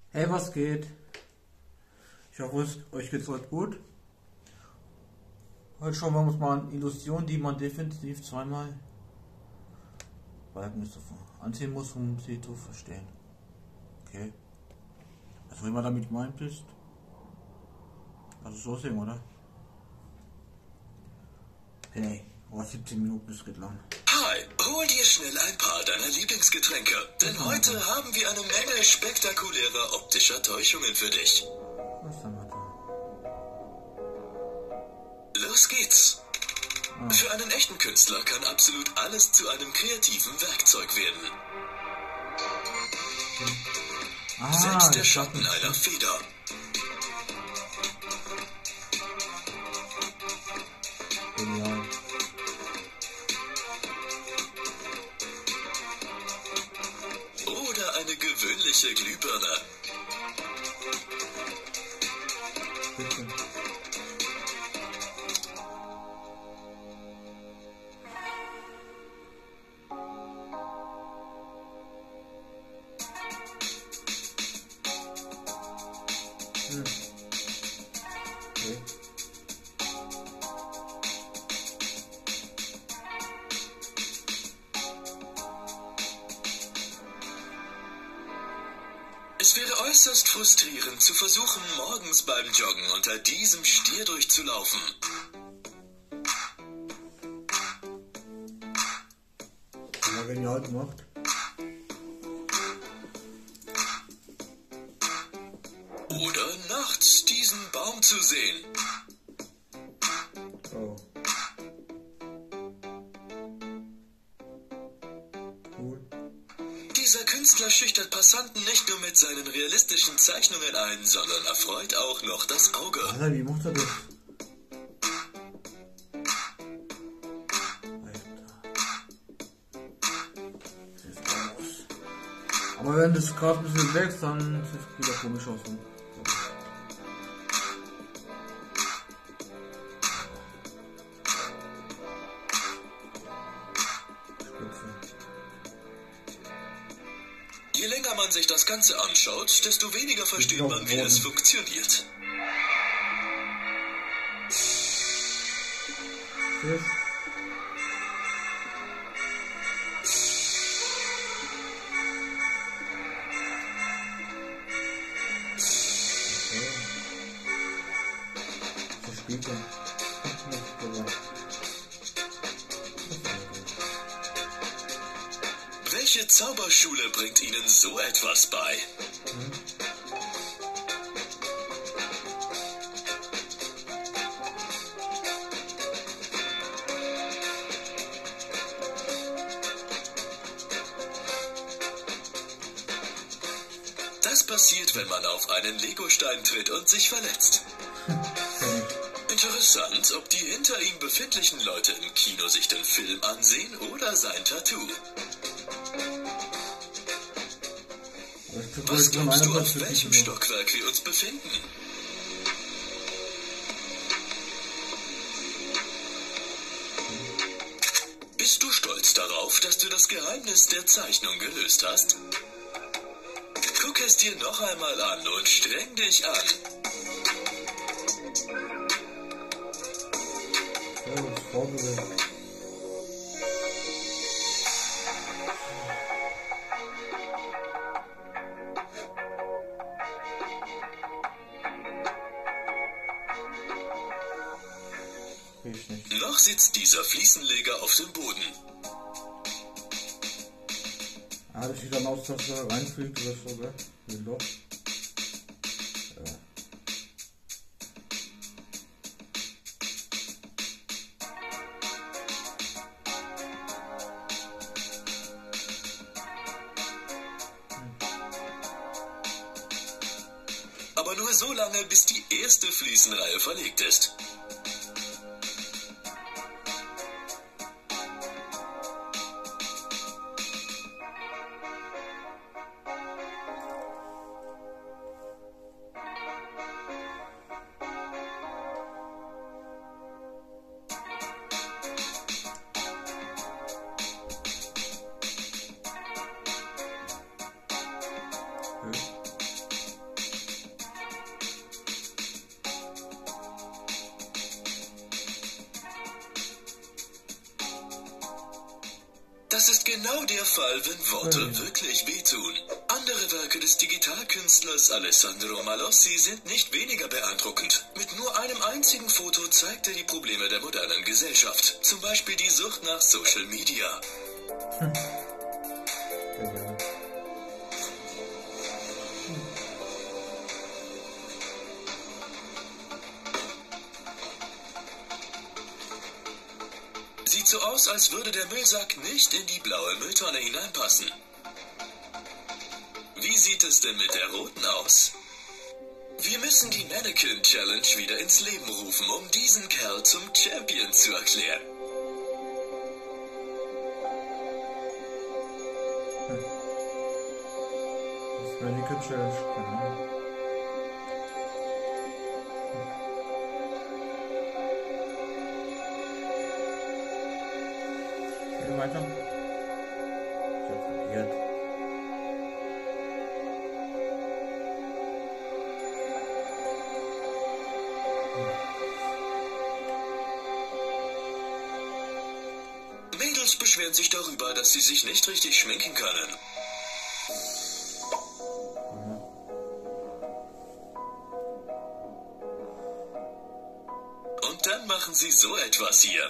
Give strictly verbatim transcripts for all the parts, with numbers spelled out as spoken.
Hey, was geht? Ich hoffe, euch geht's heute gut. Heute schauen wir uns mal an Illusionen, die man definitiv zweimal anziehen muss, um sie zu verstehen. Okay. Was immer damit gemeint ist. Also so sehen, oder? Hey, oh, siebzehn Minuten, das geht lang. Hi, hol dir schnell ein paar deiner Lieblingsgetränke, denn heute haben wir eine Menge spektakulärer optischer Täuschungen für dich. Was haben wir da? Los geht's! Ah. Für einen echten Künstler kann absolut alles zu einem kreativen Werkzeug werden. Ah, Selbst der ich Schatten dachte- einer Feder. Genial. Oder eine gewöhnliche Glühbirne. Bitte. Hm. Okay. Es wäre äußerst frustrierend zu versuchen, morgens beim Joggen unter diesem Stier durchzulaufen. Ja, genial gemacht. Oder nachts diesen Baum zu sehen. Oh. Cool. Dieser Künstler schüchtert Passanten nicht nur mit seinen realistischen Zeichnungen ein, sondern erfreut auch noch das Auge. Alter, wie macht er das? Alter. Das ist aus. Aber wenn das gerade ein bisschen wächst, dann sieht es wieder komisch aus. Ne? Spitze. Je länger man sich das Ganze anschaut, desto weniger versteht man, wie es funktioniert. Fisch. Okay. So spielt er. Nicht gesagt. Welche Zauberschule bringt Ihnen so etwas bei? Hm? Das passiert, wenn man auf einen Legostein tritt und sich verletzt. Kenn ich. Interessant, ob die hinter ihm befindlichen Leute im Kino sich den Film ansehen oder sein Tattoo. Aber ich guck Was jetzt von glaubst einer du, auf Perspektive welchem nur. Stockwerk wir uns befinden? Bist du stolz darauf, dass du das Geheimnis der Zeichnung gelöst hast? Guck es dir noch einmal an und streng dich an. Ja, das ist vorgewählt. Will ich nicht. Noch sitzt dieser Fliesenleger auf dem Boden. Ah, das sieht dann aus, dass er reinfliegt oder so, gell? Wie ein Loch. Ja. Aber nur so lange, bis die erste Fliesenreihe verlegt ist. Das ist genau der Fall, wenn Worte Mhm. wirklich wehtun. Andere Werke des Digitalkünstlers Alessandro Malossi sind nicht weniger beeindruckend. Mit nur einem einzigen Foto zeigt er die Probleme der modernen Gesellschaft. Zum Beispiel die Sucht nach Social Media. Hm. Genial. Sieht so aus, als würde der Müllsack nicht in die blaue Mülltonne hineinpassen. Wie sieht es denn mit der roten aus? Wir müssen die Mannequin Challenge wieder ins Leben rufen, um diesen Kerl zum Champion zu erklären. Hm. Das Mannequin Challenge, genau. Gehen wir weiter. Ich hab probiert. Mädels beschweren sich darüber, dass sie sich nicht richtig schminken können. Und dann machen sie so etwas hier.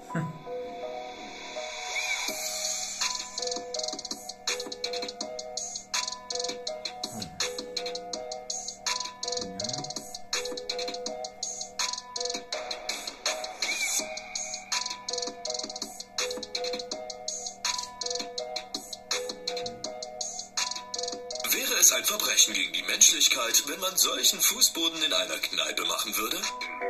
Wäre es ein Verbrechen gegen die Menschlichkeit, wenn man solchen Fußboden in einer Kneipe machen würde?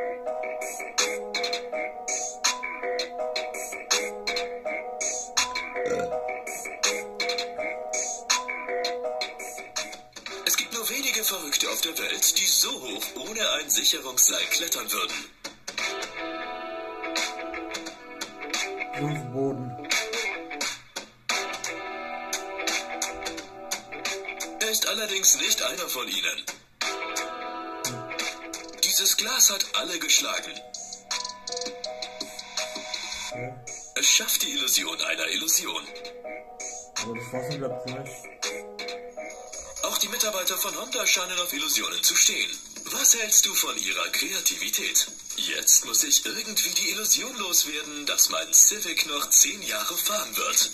Es gibt nur wenige Verrückte auf der Welt, die so hoch ohne ein Sicherungsseil klettern würden. Fußboden. Er ist allerdings nicht einer von ihnen. Dieses Glas hat alle geschlagen. Okay. Es schafft die Illusion einer Illusion. Aber das Wasser bleibt gleich. Auch die Mitarbeiter von Honda scheinen auf Illusionen zu stehen. Was hältst du von ihrer Kreativität? Jetzt muss ich irgendwie die Illusion loswerden, dass mein Civic noch zehn Jahre fahren wird.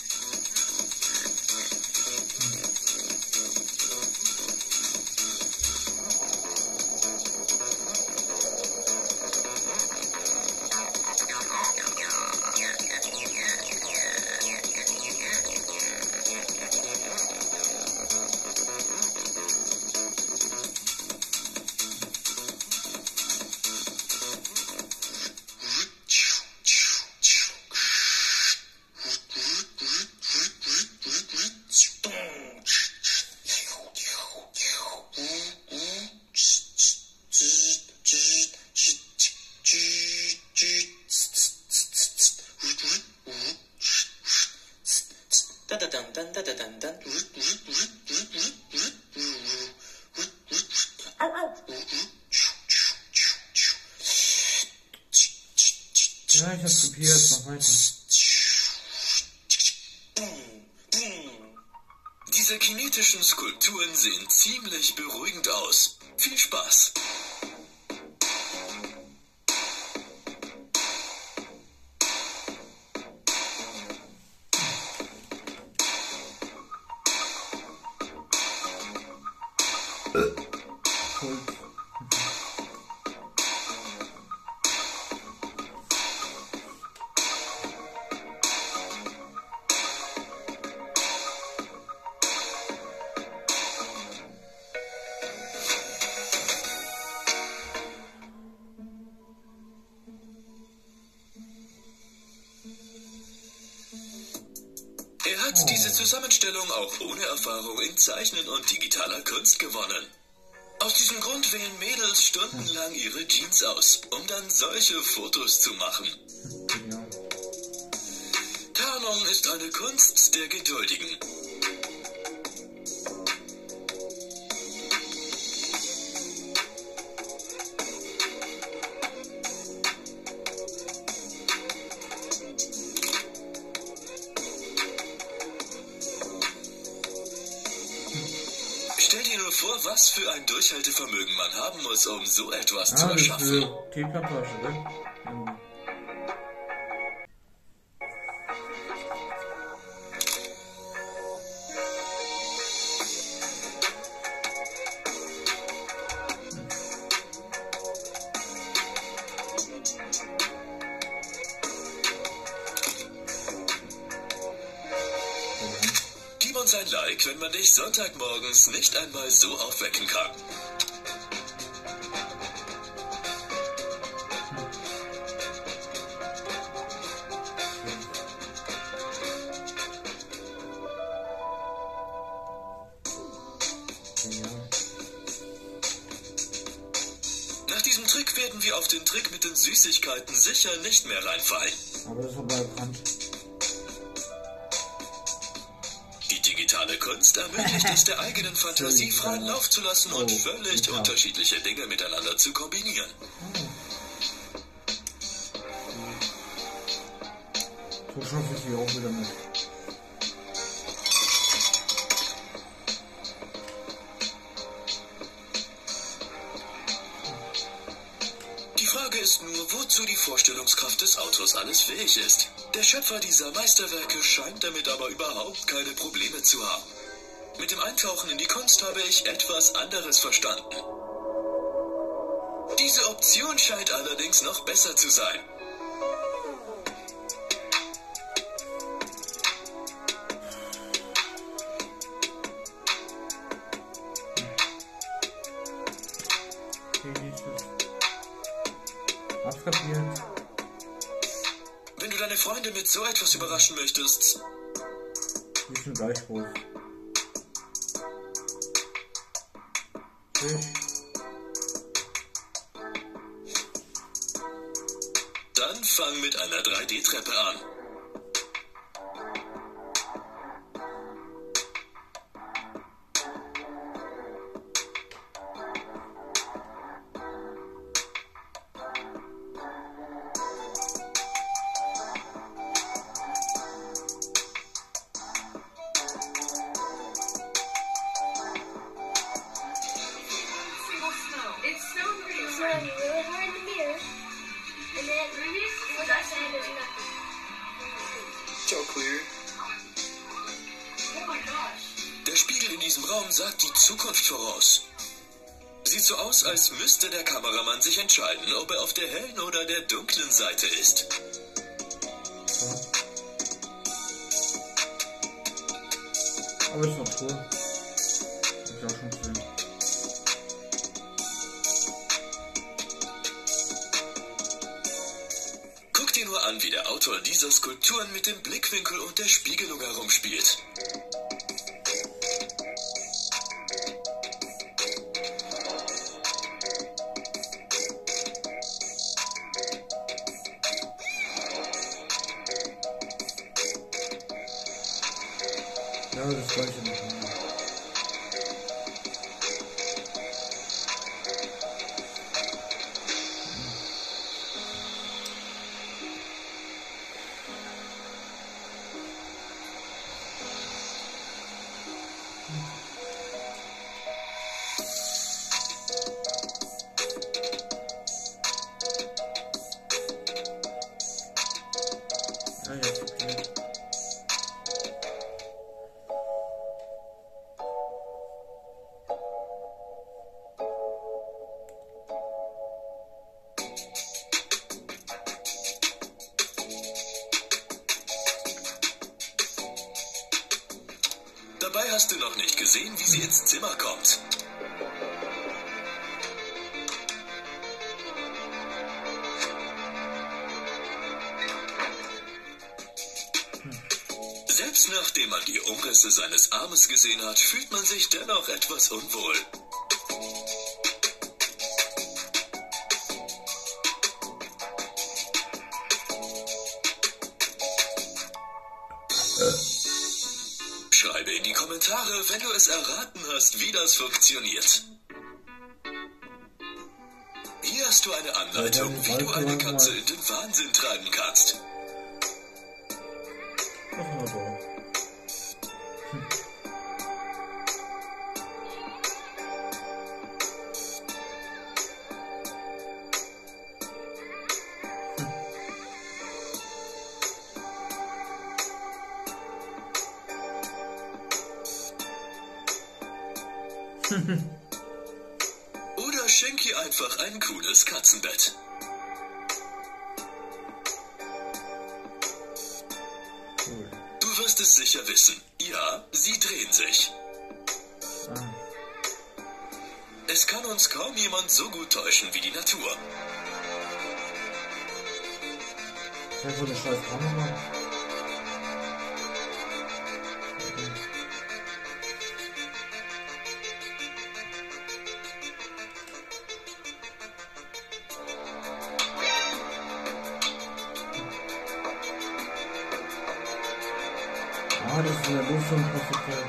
Ja, ich hab's kopiert, mach weiter. Diese kinetischen Skulpturen sehen ziemlich beruhigend aus. Viel Spaß! Cool. Er hat diese Zusammenstellung auch ohne Erfahrung in Zeichnen und digitaler Kunst gewonnen. Aus diesem Grund wählen Mädels stundenlang ihre Jeans aus, um dann solche Fotos zu machen. Ja. Tarnung ist eine Kunst der Geduldigen. vor, was für ein Durchhaltevermögen man haben muss, um so etwas ah, zu das erschaffen. ist äh, Teeplantage, ne? Ja. Gib uns ein Like, wenn man dich Sonntagmorgens nicht einmal so aufwecken kann. Nach diesem Trick werden wir auf den Trick mit den Süßigkeiten sicher nicht mehr reinfallen. Aber das ist aber bekannt. Die digitale Kunst ermöglicht es, der eigenen Fantasie freien Lauf zu lassen und Oh, völlig ja. unterschiedliche Dinge miteinander zu kombinieren. So schaffe ich sie auch wieder mit. Die Frage ist nur, wozu die Vorstellungskraft des Autors alles fähig ist. Der Schöpfer dieser Meisterwerke scheint damit aber überhaupt keine Probleme zu haben. Mit dem Eintauchen in die Kunst habe ich etwas anderes verstanden. Diese Option scheint allerdings noch besser zu sein. Abkapiert. Wenn du deine Freunde mit so etwas überraschen möchtest, Die sind gleich groß. Fisch. dann fang mit einer drei D Treppe an. It's snowing really hard. It's snowing really hard in the mirror. And then what I say there's nothing. It's all clear. Oh my gosh. Der Spiegel in diesem Raum sagt die Zukunft voraus. Sieht so aus, als müsste der Kameramann sich entscheiden, ob er auf der hellen oder der dunklen Seite ist. So. Aber ist noch cool. Hab ich auch schon gesehen. Guck dir nur an, wie der Autor dieser Skulpturen mit dem Blickwinkel und der Spiegelung herumspielt. Ja, das gleiche noch. Ja, jetzt. Okay. Dabei hast du noch nicht gesehen, wie sie ins Zimmer kommt. Selbst nachdem man die Umrisse seines Armes gesehen hat, fühlt man sich dennoch etwas unwohl. Schreibe in die Kommentare, wenn du es erraten hast, wie das funktioniert. Hier hast du eine Anleitung, wie du eine Katze in den Wahnsinn treiben kannst. Machen wir so. Hm. Oder schenk ihr einfach ein cooles Katzenbett. Cool. Du wirst es sicher wissen. Ja, sie drehen sich. Ah. Es kann uns kaum jemand so gut täuschen wie die Natur. Ich will eine scheiß Kamera. Ah, das ist ja bloß so ein Professor.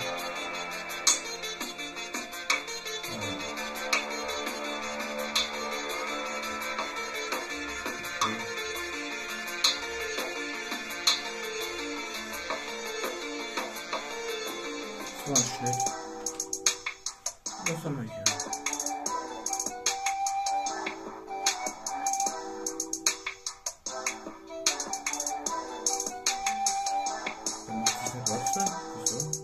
Das war schlecht. Was haben wir hier? Dann macht sich nicht wachsen. Wieso?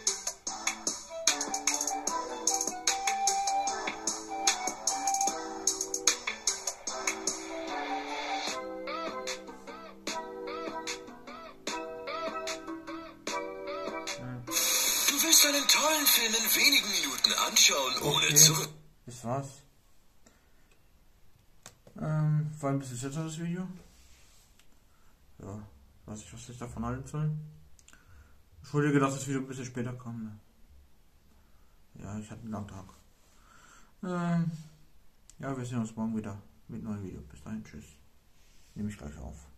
Du willst einen tollen Film in wenigen Minuten anschauen, ohne Okay, zurück. das war's. Ähm, war ein bisschen kürzer das Video. Ja, weiß ich, was ich davon halten soll. Entschuldige, dass das Video ein bisschen später kam. Ne? Ja, ich hatte einen langen Tag. Ähm, ja, wir sehen uns morgen wieder mit einem neuen Video. Bis dahin, tschüss. Nehme ich gleich auf.